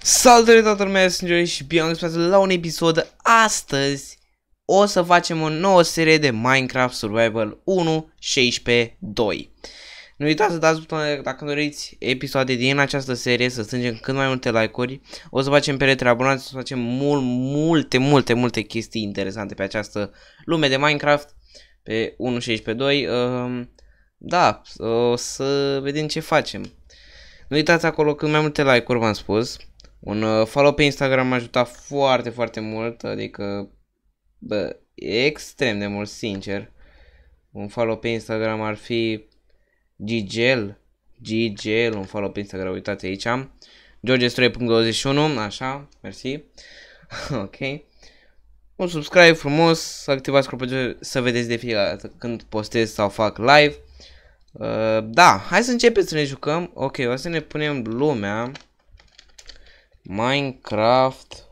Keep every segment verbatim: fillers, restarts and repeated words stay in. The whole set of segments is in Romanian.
Salutare toată lumea, sunt Joey și bine am găsit la un episod. Astăzi o să facem o nouă serie de Minecraft Survival unu șaisprezece doi. Nu uitați să dați butonul dacă doriți episoade din această serie, să strângem cât mai multe like-uri. O să facem peretele abonați, o să facem mult, multe, multe, multe chestii interesante pe această lume de Minecraft pe unu șaisprezece doi. Uh, da, o să vedem ce facem. Nu uitați acolo cât mai multe like-uri, v-am spus. Un uh, follow pe Instagram m-a ajutat foarte, foarte mult, adică, bă, extrem de mult, sincer. Un follow pe Instagram ar fi Gigel, Gigel, un follow pe Instagram, uitați aici. george stroi punct douăzeci și unu, așa, mersi. Ok. Un subscribe frumos, să activați clopoțelul să vedeți de fiecare dată când postez sau fac live. Uh, da, hai să începem să ne jucăm. Ok, o să ne punem lumea Minecraft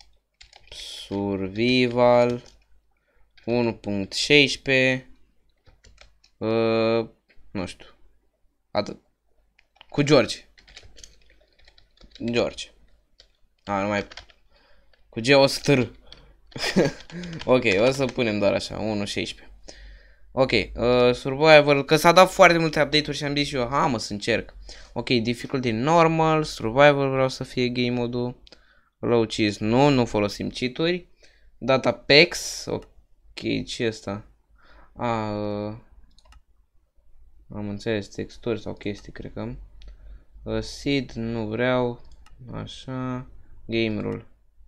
Survival unu punct șaisprezece. uh, Nu știu. Atât. Cu George. George. A, nu mai. Cu G o să târ. Ok, o să punem doar așa, unu șaisprezece. Ok, uh, survival, că s-a dat foarte multe update-uri și am zis și eu, ha mă, să încerc. Ok, difficulty normal, survival vreau să fie game modul. Low cheese, nu, nu folosim cheat-uri. Data packs, ok, ce asta? A, uh, am înțeles, texturi sau chestii, cred că. Uh, seed, nu vreau, așa, game rule.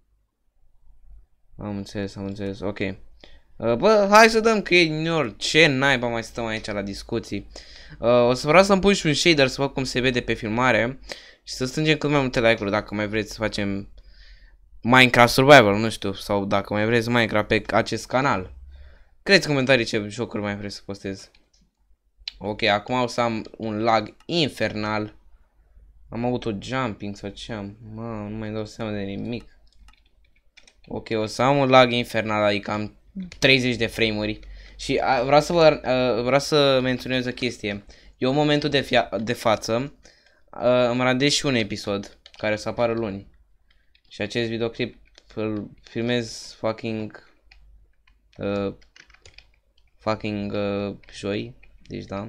Am înțeles, am înțeles, ok. Bă, hai să dăm create, ce naiba mai stăm aici la discuții. uh, O să vreau să-mi pun și un shader să văd cum se vede pe filmare. Și să strângem cât mai multe like-uri dacă mai vreți să facem Minecraft Survival, nu știu. Sau dacă mai vreți Minecraft pe acest canal. Scrieți în comentarii ce jocuri mai vreți să postez. Ok, acum o să am un lag infernal. Am avut o jumping sau ce am. Mă, nu mai dau seama de nimic. Ok, o să am un lag infernal, adică am treizeci de frame-uri. Și a, vreau să vă a, vreau să menționez o chestie. Eu în momentul de, fia, de față a, îmi randez și un episod care să apară luni. Și acest videoclip îl filmez fucking uh, fucking uh, joi. Deci da.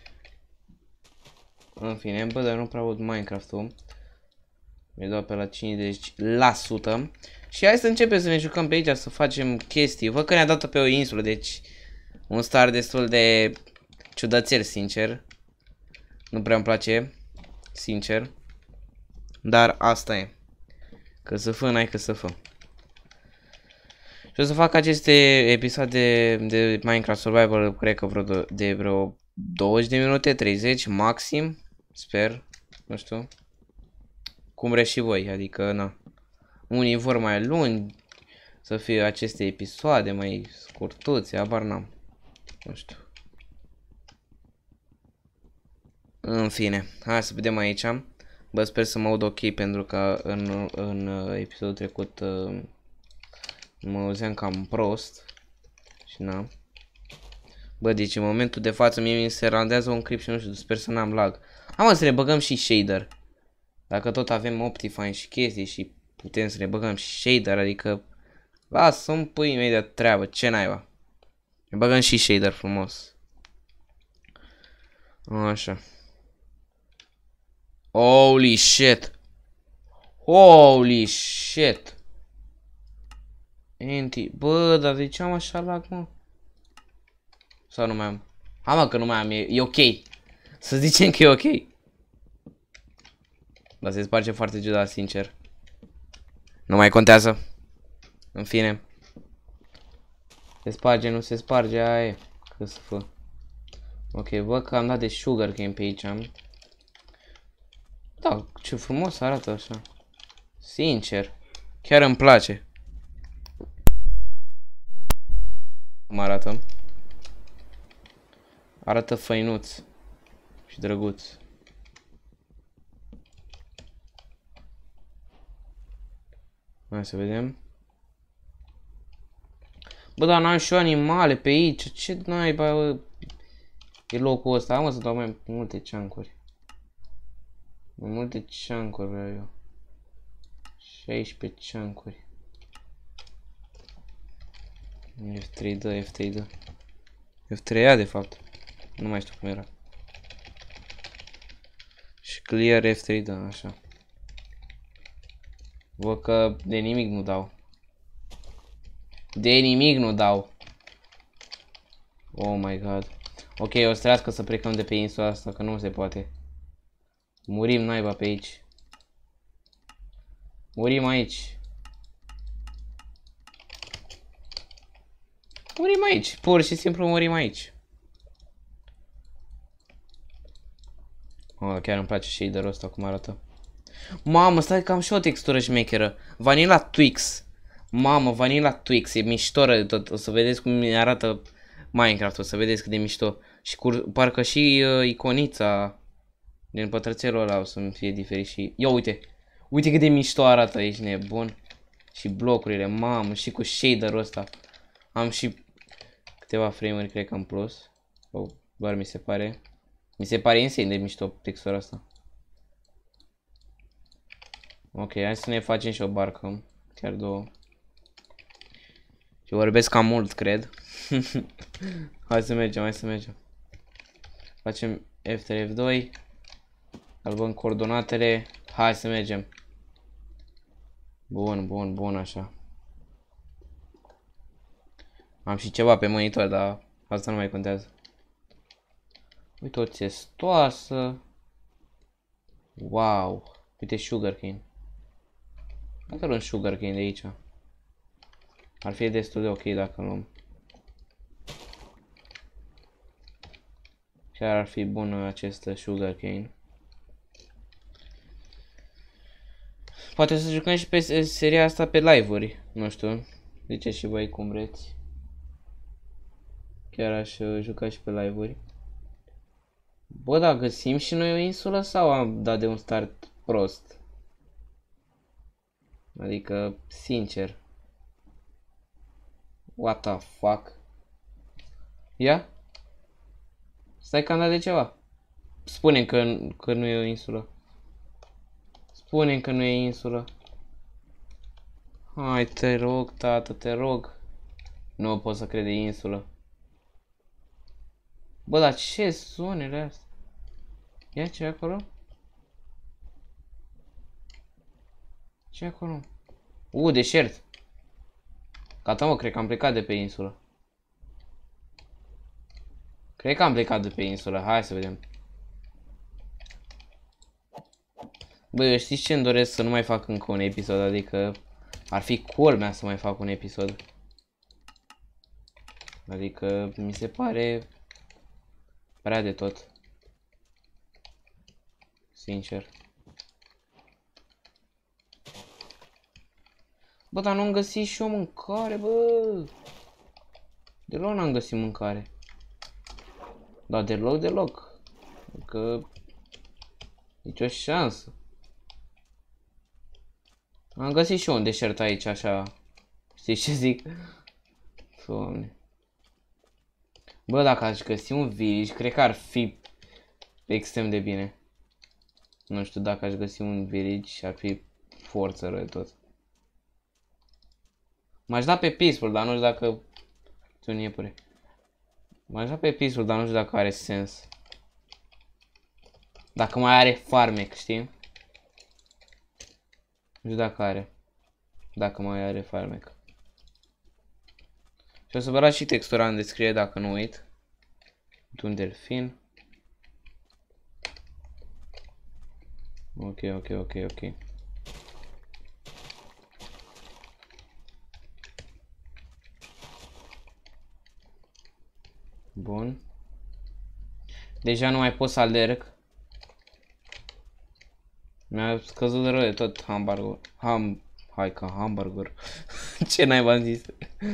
În fine, bă, dar nu prea aud Minecraft-ul. Mi-e doar pe la cincizeci la sută. Și hai să începem să ne jucăm pe aici, să facem chestii. Văd că ne-a dat pe o insulă, deci un start destul de ciudățel, sincer. Nu prea îmi place, sincer. Dar asta e. Că să fă, n-ai că să fă. Și o să fac aceste episoade de Minecraft Survival, cred că vreo de vreo douăzeci de minute, treizeci maxim. Sper, nu știu. Cum vreți și voi, adică, na. Unii vor mai lungi să fie aceste episoade mai scurtuțe, abar n-am. Nu știu. În fine, hai să vedem aici. Bă, sper să mă aud ok, pentru că în, în episodul trecut uh, mă auzeam cam prost. Și na. Bă, deci în momentul de față mie mi se randează un clip și nu știu, sper să n-am lag. Am să ne băgăm și shader. Dacă tot avem Optifine și chestii și putem să ne băgăm și shader, adică lasă-mi pui mei de treabă, ce naiba. Ne băgăm și shader frumos. Așa. Holy shit. Holy shit. Enti, bă, dar de ce am așa lag, mă? Sau nu mai am? Ha, mă, că nu mai am, e, e ok. Să zicem că e ok. Dar se sparge foarte ciudat, sincer. Nu mai contează. În fine. Se sparge, nu se sparge, aia e. Că să fă. Ok, văd că am dat de sugarcane pe aici. Da, ce frumos arată așa. Sincer. Chiar îmi place. Cum arată? Arată făinuț. Și drăguț. Hai să vedem. Bă, dar n-am și eu animale pe aici. Ce naiba, bă, e locul ăsta? Am să dau mai multe chunk-uri. Mai multe chunk-uri vreau eu. șaisprezece chunk-uri. F trei dă, F trei dă. F trei A de fapt. Nu mai știu cum era. Și clear F trei dă, așa. Văd că de nimic nu dau. De nimic nu dau. Oh my god. Ok, o să trească să plecăm de pe insula asta, că nu se poate. Murim naiba pe aici. Murim aici. Murim aici. Pur și simplu murim aici. Oh, chiar îmi place shader-ul ăsta cum arată. Mamă, stai că am și o textură șmecheră. Vanilla Twix. Mamă, Vanilla Twix. E miștoră de tot. O să vedeți cum arată Minecraft. O să vedeți cât de mișto. Și cu, parcă și uh, iconița din pătrățelul ăla o să-mi fie diferit și... Ia uite. Uite cât de mișto arată, ești nebun. Și blocurile, mamă, și cu shader-ul ăsta. Am și câteva frame-uri, cred că în plus. Sau doar mi se pare. Mi se pare insane de mișto textura asta. Ok, hai să ne facem și o barcă. Chiar două. Și vorbesc cam mult, cred. Hai să mergem, hai să mergem. Facem F trei F doi. Albăm coordonatele. Hai să mergem. Bun, bun, bun, așa. Am și ceva pe monitor, dar asta nu mai contează. Uite o țestoasă. Wow. Uite sugarcane. Dacă luăm sugarcane de aici. Ar fi destul de ok dacă luăm. Chiar ar fi bună acest sugarcane. Poate să jucăm și pe seria asta pe live-uri. Nu știu. Ziceți și voi cum vreți. Chiar aș juca și pe live-uri. Bă, da, găsim și noi o insulă sau am dat de un start prost? Adică, sincer. What the fuck? Ia? Stai că am dat de ceva. Spune-mi că, că nu e o insulă. Spune-mi că nu e insulă. Hai, te rog, tată, te rog. Nu pot să cred, e insulă. Bă, dar ce zonele astea? Ia ce acolo? Ce acolo? U, deșert. Gata, mă, cred că am plecat de pe insulă. Cred că am plecat de pe insulă. Hai să vedem. Bă, eu știți ce îmi doresc? Să nu mai fac încă un episod. Adică ar fi culmea să mai fac un episod. Adică mi se pare prea de tot. Sincer. Bă, dar nu-mi găsit și o mâncare, bă. Deloc n-am găsit mâncare. Da, deloc, deloc. Că nicio șansă. Am găsit și eu un deșert aici, așa. Știi ce zic? Doamne. Bă, dacă aș găsi un village, cred că ar fi extrem de bine. Nu știu, dacă aș găsi un village, ar fi forță rău de tot. M-aș da pe peaceful, dar nu știu dacă... Ce-un iepure. M-aș da pe peaceful, dar nu știu dacă are sens. Dacă mai are farmec, știi? Nu știu dacă are. Dacă mai are farmec. Și o să vă las și textura în descriere dacă nu uit. Un delfin. Ok, ok, ok, ok. Bun. Deja nu mai pot să alerg. Mi-a scăzut rău de tot hamburger. Ham... Hai ca hamburger. Ce n-ai v-am zis?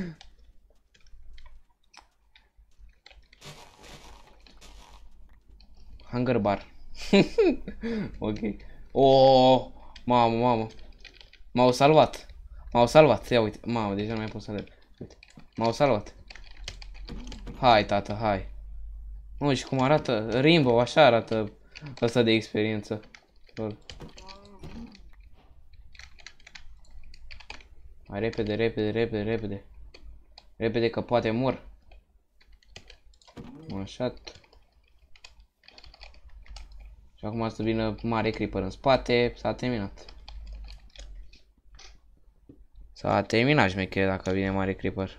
Hunger bar. Ok. Oh, mamă, mamă. M-au salvat. M-au salvat. Ia uite. Mamă, deja nu mai pot să alerg. Uite. M-au salvat. Hai, tată, hai. Nu, și cum arată Rainbow, așa arată ăsta de experiență. Hai repede, repede, repede, repede. Repede că poate mor. Așa. Și acum să vină mare creeper în spate. S-a terminat. S-a terminat șmecher dacă vine mare creeper.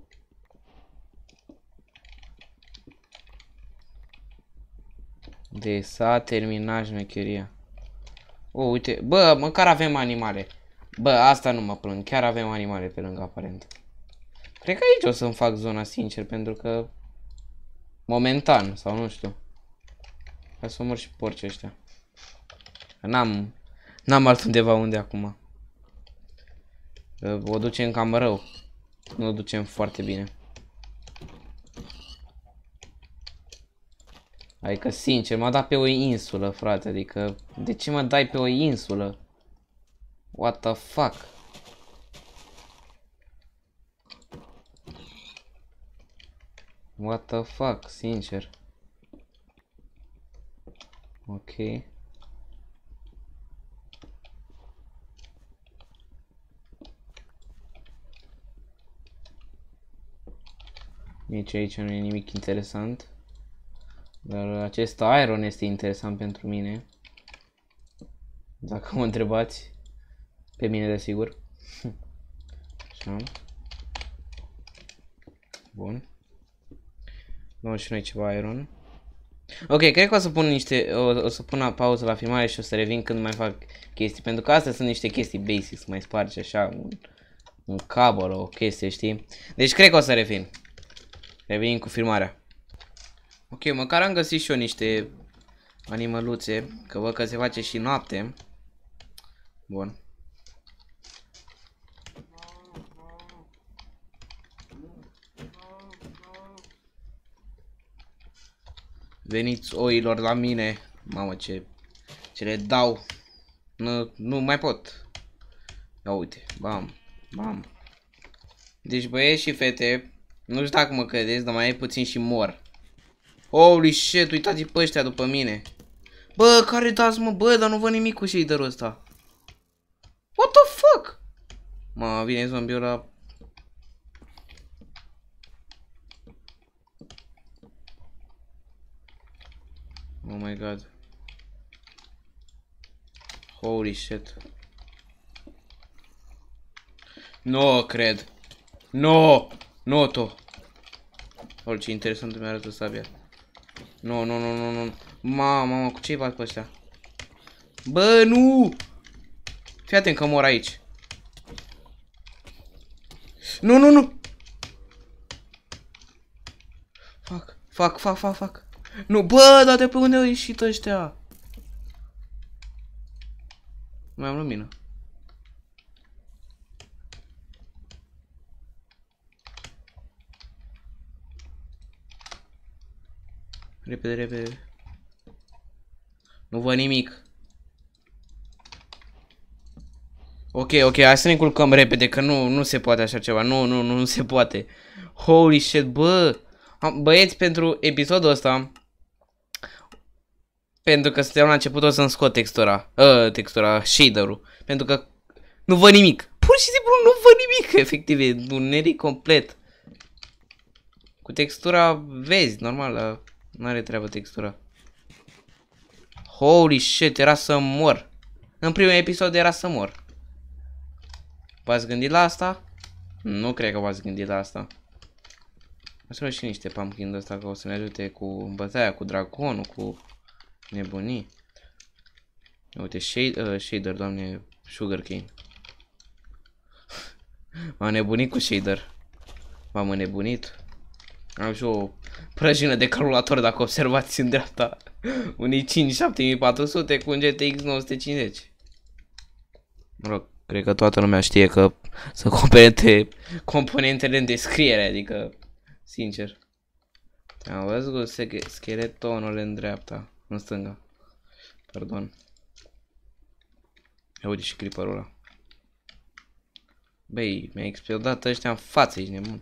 Deci s-a terminat șmecheria. Oh, uite. Bă, măcar avem animale. Bă, asta nu mă plâng. Chiar avem animale pe lângă aparent. Cred că aici o să-mi fac zona, sincer, pentru că... Momentan, sau nu știu. Hai să omor și porci ăștia. N-am... N-am altundeva unde acum. O ducem cam rău. Nu o ducem foarte bine. Adică, sincer, m-a dat pe o insulă, frate. Adică, de ce mă dai pe o insulă? What the fuck? What the fuck, sincer. Ok. Nici aici nu e nimic interesant. Dar acest iron este interesant pentru mine. Dacă mă întrebați. Pe mine, desigur. Așa. Bun. Luăm și noi ceva iron. Ok, cred că o să pun niște... O, o să pun pauză la filmare și o să revin când mai fac chestii. Pentru că astea sunt niște chestii basic. Să mai spargi așa un, un cabel, o chestie, știi? Deci cred că o să revin. Revin cu filmarea. Ok, măcar am găsit și eu niște animăluțe. Că văd că se face și noapte. Bun. Veniți oilor la mine. Mamă, ce, ce le dau. Nu, nu mai pot. Ia uite, bam, bam. Deci băieți și fete, nu știu dacă mă credeți, dar mai e puțin și mor. Holy shit, uitați pe ăștia după mine. Bă, care dați mă, bă, dar nu văd nimic cu shaderul ăsta. What the fuck? Mă, vine zombiul ăla. Oh my god. Holy shit. Nu cred. Nu, nu tu. Orice interesant mi arată sabia. Nu, nu, nu, nu, nu. Mamă, mamă, cu ce-i bat pe ăștia? Bă, nu! Fii atent că mor aici. Nu, nu, nu! Fac, fac, fac, fac, fac. Nu, bă, dar de pe unde au ieșit ăștia? Mai am lumină. Repede, repede. Nu văd nimic. Ok, ok, hai să ne culcăm repede, că nu, nu se poate așa ceva. Nu, nu, nu, nu se poate. Holy shit, bă. Băieți, pentru episodul ăsta, pentru că suntem la început, o să-mi scot textura. Uh, textura, shader-ul. Pentru că nu văd nimic. Pur și simplu nu văd nimic, efectiv, e un neric complet. Cu textura vezi, normal, n-are treabă textura. Holy shit, era să mor. În primul episod era să mor. V-ați gândit la asta? Nu cred că v-ați gândit la asta. O să luăm și niște pumpkin de ăsta, că o să ne ajute cu bătaia, cu dragonul, cu nebunii. Uite, shade, uh, shader, doamne, sugarcane. M-am nebunit cu shader. M-am înnebunit. Am și o prăjină de calculator, dacă observați în dreapta. Un i cinci șapte mii patru sute cu un G T X nouă sute cincizeci. Mă rog, cred că toată lumea știe că sunt componente, componentele în descriere, adică, sincer. Am văzut scheletonul în dreapta, în stânga. Pardon. Ia uite și creeperul ăla. Băi, mi-a explodat ăștia în față, ești nebun.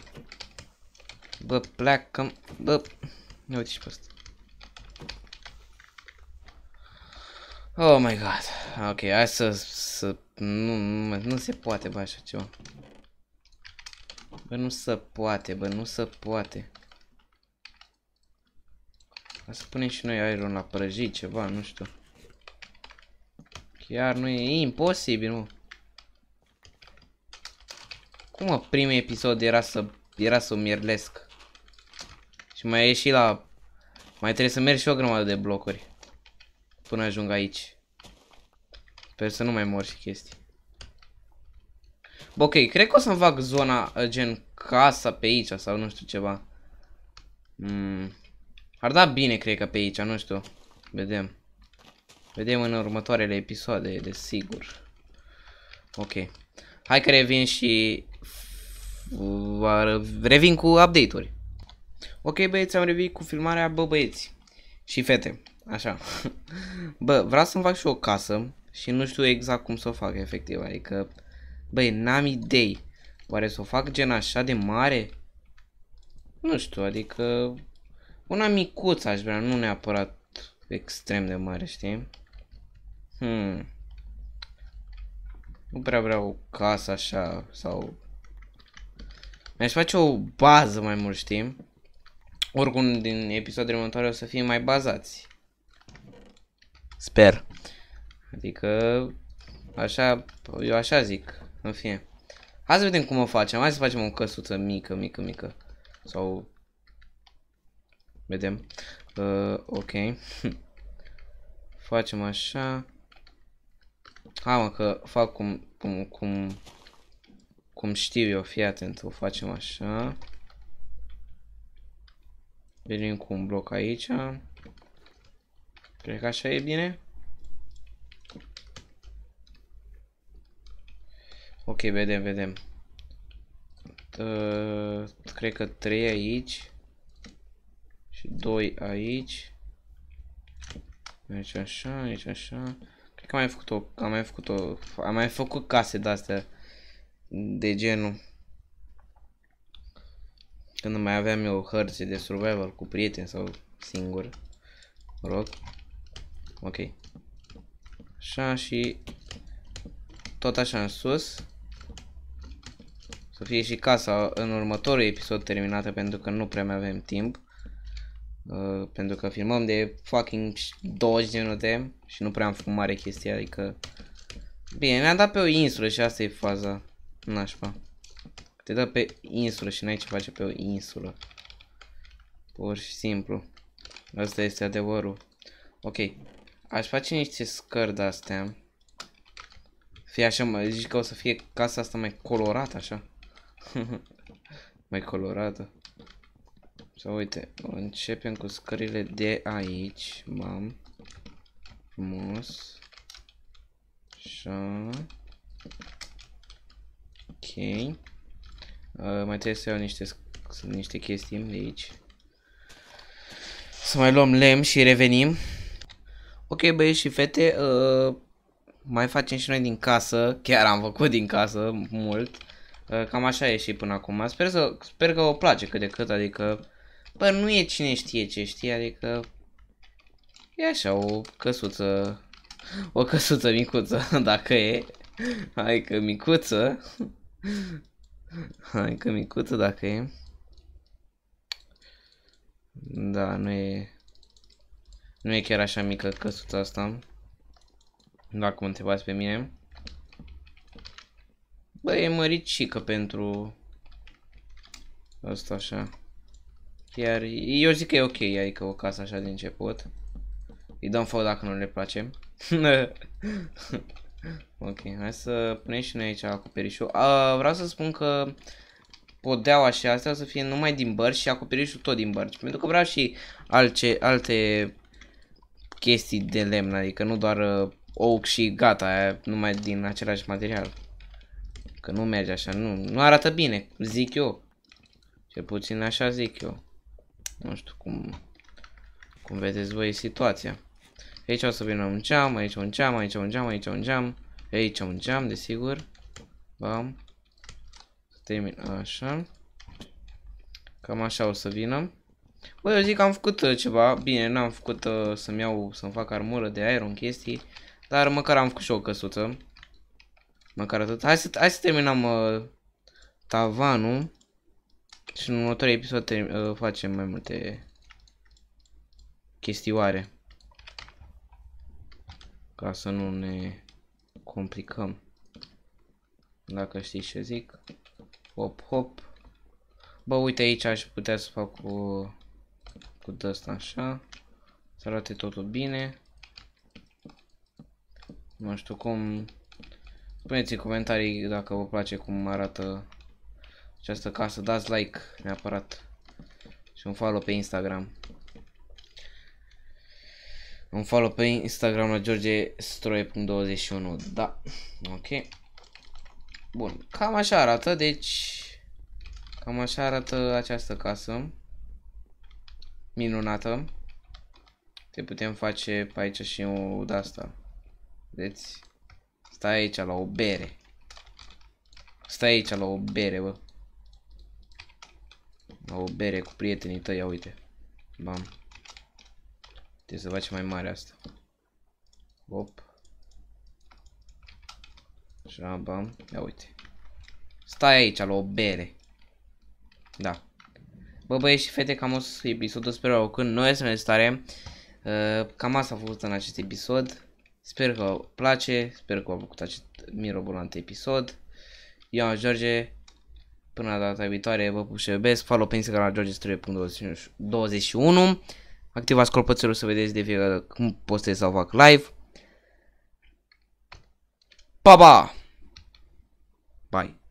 Bă, pleacă, bă. Ia uite și pe ăsta. Oh my god. Ok, hai să să... Nu, nu, nu se poate, bă, așa ceva. Bă, nu se poate, bă, nu se poate. A să punem și noi aeron la prăjit, ceva, nu știu. Chiar nu e, e imposibil, mă. Cum, mă, primul episod era să... Era să o mierlesc. Și mai e și la... Mai trebuie să merg și o grămadă de blocuri. Până ajung aici. Sper să nu mai mor și chestii. Bă, ok, cred că o să-mi fac zona gen casa pe aici sau nu știu ceva. Mm. Ar da bine, cred că pe aici, nu știu. Vedem. Vedem în următoarele episoade, desigur. Ok. Hai că revin și... Revin cu update-uri. Ok, băieți, am revenit cu filmarea, bă, băieți. Și fete. Așa. Bă, vreau să-mi fac și o casă. Și nu știu exact cum să o fac, efectiv. Adică... Băi, n-am idei. Oare să o fac gen așa de mare? Nu știu, adică... Una micuță aș vrea, nu neapărat extrem de mare, știi? Hmm. Nu prea vreau o casă așa, sau... Mi-aș face o bază mai mult, știi? Oricum, din episoadele următoare o să fie mai bazați. Sper. Adică... Așa, eu așa zic, în fine. Hai să vedem cum o facem, hai să facem o căsuță mică, mică, mică. Sau... Vedem. Uh, ok. Facem așa. Hai, mă, că fac cum, cum, cum, cum știu eu, fii atent, o facem așa. Venim cu un bloc aici. Cred că așa e bine. Ok, vedem, vedem. Uh, cred că trei aici. Și doi aici. Aici așa, aici așa. Cred că am mai făcut o, am mai făcut o, am mai făcut case de-astea de genul. Când mai aveam eu hărți de survival cu prieteni sau singur. Mă rog. Ok. Așa și tot așa în sus. Să fie și casa în următorul episod terminată, pentru că nu prea mai avem timp. Uh, pentru că filmăm de fucking douăzeci de minute și nu prea am făcut mare chestie, adică... Bine, ne-am dat pe o insulă și asta e faza nașpa. Te dă pe insulă și n-ai ce face pe o insulă. Pur și simplu. Asta este adevărul. Ok. Aș face niște scări de-astea. Fie așa, mă zici că o să fie casa asta mai colorată, așa. Mai colorată. Sau uite, începem cu scările de aici. Mam. Frumos. Așa. Ok. Uh, mai trebuie să iau niște, niște chestii de aici. Să mai luăm lemn și revenim. Ok, băieți și fete, uh, mai facem și noi din casă. Chiar am făcut din casă mult. Uh, cam așa e și până acum. Sper, să, sper că o place cât de cât, adică... Bă, nu e cine știe ce știe, adică... E așa, o căsuță... O căsuță micuță, dacă e. Hai că micuță. Hai că micuță dacă e. Da, nu e... Nu e chiar așa mică căsuța asta. Dacă mă întrebați pe mine. Bă, e măricică pentru... Asta așa. Iar eu zic că e ok, adică o casă așa de început. Îi dăm foc dacă nu le place. Ok, hai să punem și noi aici acoperișul. A, vreau să spun că podeaua și astea o să fie numai din bărci și acoperișul tot din bărci. Pentru că vreau și alte, alte chestii de lemn, adică nu doar uh, oak și gata, aia, numai din același material. Că nu merge așa, nu, nu arată bine, zic eu. Cel puțin așa zic eu. Nu știu cum, cum vedeți voi situația. Aici o să vină un geam, aici un geam, aici un geam, aici un geam, aici un geam, desigur. Bam. Să termin așa. Cam așa o să vină. Bă, eu zic că am făcut uh, ceva. Bine, n-am făcut uh, să-mi iau, să-mi fac armură de aer, în chestii. Dar măcar am făcut și o căsuță. Măcar atât. Hai să, hai să terminăm uh, tavanul. Și în următorul episod uh, facem mai multe chestioare. Ca să nu ne complicăm. Dacă știți ce zic. Hop, hop. Bă, uite aici aș putea să fac cu, cu ăsta așa. Să arate totul bine. Nu știu cum. Spuneți în comentarii dacă vă place cum arată această casă. Dați like neapărat. Și un follow pe Instagram. Un follow pe Instagram la george stroie punct douăzeci și unu. Da. Ok. Bun. Cam așa arată. Deci cam așa arată această casă. Minunată. Te putem face pe aici și o de asta. Vedeți? Stai aici la o bere. Stai aici la o bere, bă. La o bere cu prietenii tăi, ia uite. Bam. Trebuie să facem mai mare asta. Hop. Așa, bam. Ia uite. Stai aici la o bere. Da. Bă, băieți și fete, cam o să fie episodul. Sper că când noi să ne stare. Uh, cam asta a fost în acest episod. Sper că vă place. Sper că v-a plăcut acest mirobolant episod. Eu am George. Până la data viitoare, vă pup și iubesc. Follow pe Instagram la george stroie punct douăzeci și unu. Activați clopoțelul să vedeți de fiecare dată cum postez sau fac live. Pa, pa! Bye!